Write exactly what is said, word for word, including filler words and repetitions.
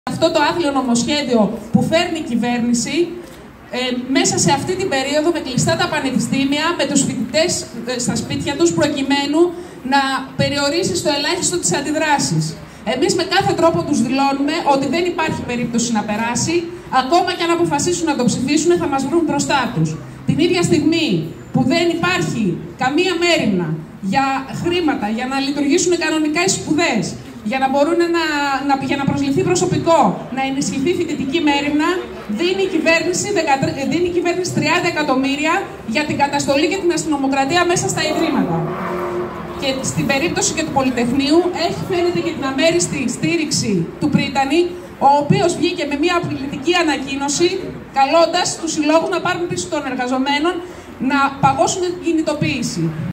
Αυτό το άθλιο νομοσχέδιο που φέρνει η κυβέρνηση ε, μέσα σε αυτή την περίοδο με κλειστά τα πανεπιστήμια, με τους φοιτητές ε, στα σπίτια τους, προκειμένου να περιορίσει στο ελάχιστο τις αντιδράσεις. Εμείς με κάθε τρόπο τους δηλώνουμε ότι δεν υπάρχει περίπτωση να περάσει, ακόμα και αν αποφασίσουν να το ψηφίσουν θα μας βρουν μπροστά τους. Την ίδια στιγμή που δεν υπάρχει καμία μέριμνα για χρήματα, για να λειτουργήσουν κανονικά οι σπουδές, για να μπορούν να, να, για να προσληφθεί προσωπικό, να ενισχυθεί η φοιτητική μέριμνα, δίνει η κυβέρνηση, δίνει η κυβέρνηση τριάντα εκατομμύρια για την καταστολή και την αστυνομοκρατία μέσα στα ιδρύματα. Και στην περίπτωση και του Πολυτεχνείου έχει φαίνεται και την αμέριστη στήριξη του Πρίτανη, ο οποίος βγήκε με μια απειλητική ανακοίνωση, καλώντας τους συλλόγους να πάρουν πίσω των εργαζομένων, να παγώσουν την κινητοποίηση.